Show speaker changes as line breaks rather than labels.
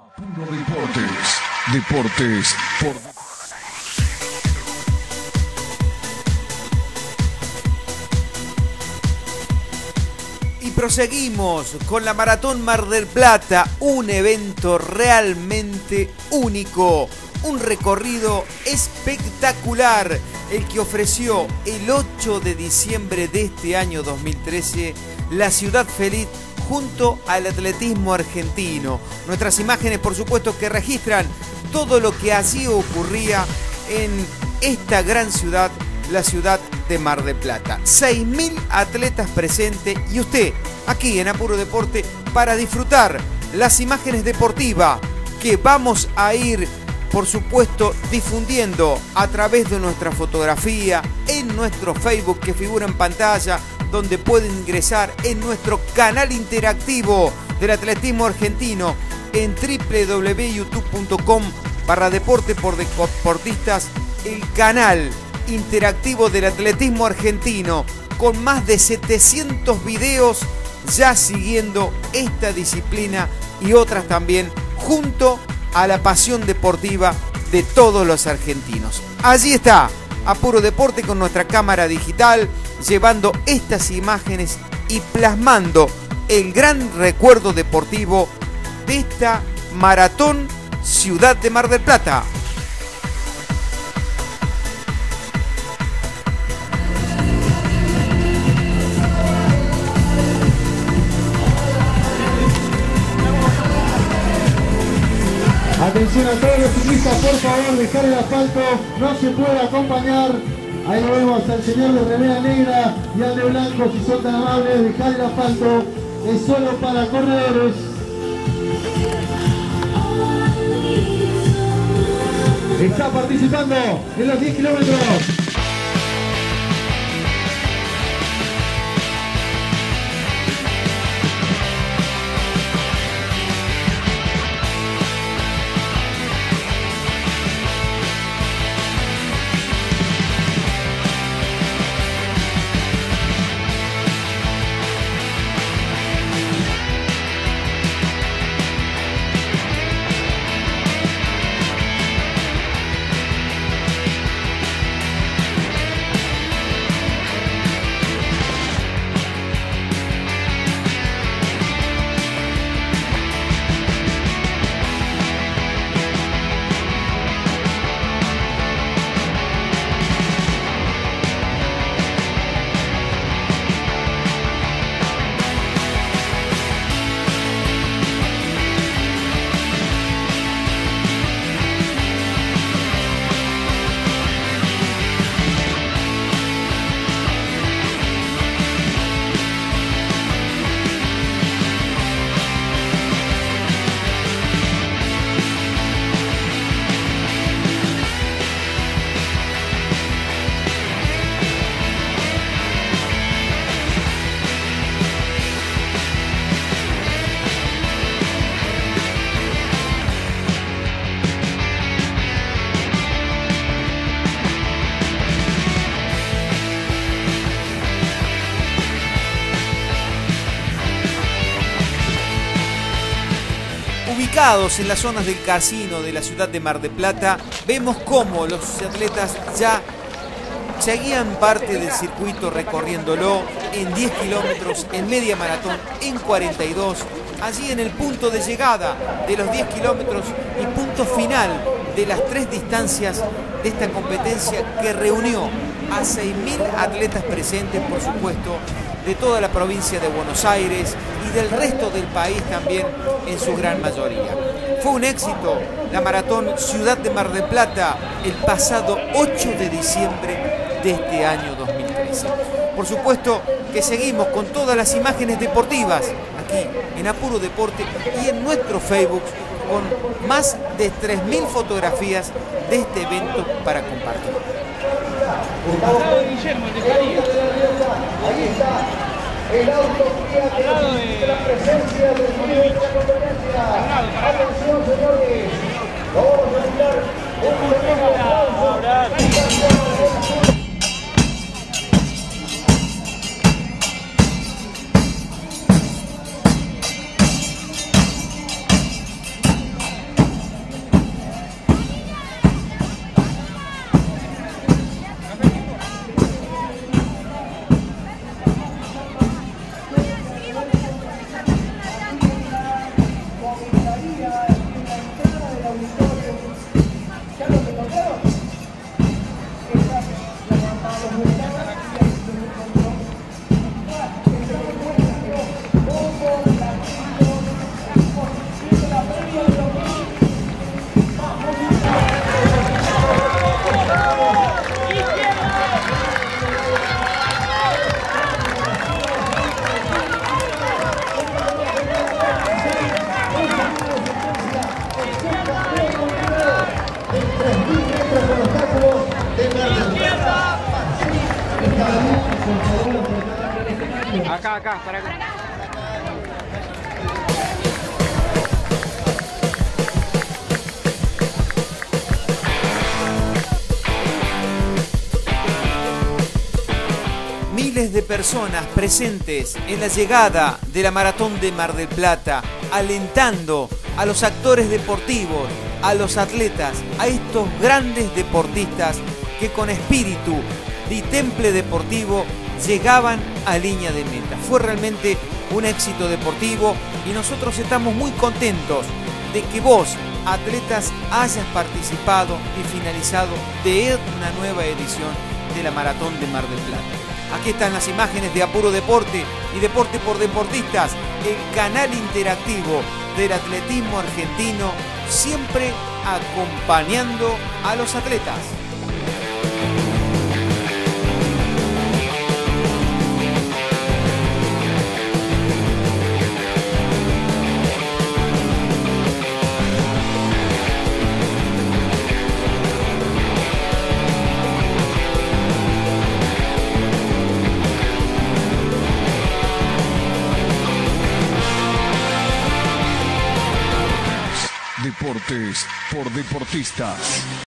Puro Deportes por...
Y proseguimos con la Maratón Mar del Plata, un evento realmente único, un recorrido espectacular, el que ofreció el 8 de diciembre de este año 2013 la Ciudad Feliz junto al atletismo argentino. Nuestras imágenes, por supuesto, que registran todo lo que allí ocurría en esta gran ciudad, la ciudad de Mar del Plata. 6.000 atletas presentes y usted aquí en Apuro Deporte para disfrutar las imágenes deportivas que vamos a ir, por supuesto, difundiendo a través de nuestra fotografía en nuestro Facebook que figura en pantalla, donde pueden ingresar en nuestro canal interactivo del atletismo argentino en www.youtube.com/deporte por deportistas, el canal interactivo del atletismo argentino con más de 700 videos ya siguiendo esta disciplina y otras también junto a la pasión deportiva de todos los argentinos. Allí está Apuro Deporte con nuestra cámara digital llevando estas imágenes y plasmando el gran recuerdo deportivo de esta Maratón Ciudad de Mar del Plata.
Atención a todos los ciclistas, por favor, dejar el asfalto, no se puede acompañar. Ahí lo vemos al señor de remera negra y al de blanco, si son tan amables, dejar el asfalto, es solo para corredores. Está participando en los 10 kilómetros.
Ubicados en las zonas del casino de la ciudad de Mar del Plata, vemos cómo los atletas ya seguían parte del circuito recorriéndolo en 10 kilómetros, en media maratón, en 42, allí en el punto de llegada de los 10 kilómetros y punto final de las 3 distancias de esta competencia que reunió a 6.000 atletas presentes, por supuesto, de toda la provincia de Buenos Aires y del resto del país también en su gran mayoría. Fue un éxito la Maratón Ciudad de Mar del Plata el pasado 8 de diciembre de este año 2013. Por supuesto que seguimos con todas las imágenes deportivas aquí en Apuro Deporte y en nuestro Facebook con más de 3.000 fotografías de este evento para compartir.
Guillermo, el de Farías.
Ahí está el auto que la presencia del líder de la competencia. Atención, señores. Vamos a brindar un pequeño aplauso.
Acá, para acá.
Miles de personas presentes en la llegada de la Maratón de Mar del Plata, alentando a los actores deportivos, a los atletas, a estos grandes deportistas que con espíritu de temple deportivo llegaban a línea de meta. Fue realmente un éxito deportivo y nosotros estamos muy contentos de que vos, atletas, hayas participado y finalizado de una nueva edición de la Maratón de Mar del Plata. Aquí están las imágenes de Apuro Deporte y Deporte por Deportistas, el canal interactivo del atletismo argentino, siempre acompañando a los atletas.
Deportes por Deportistas.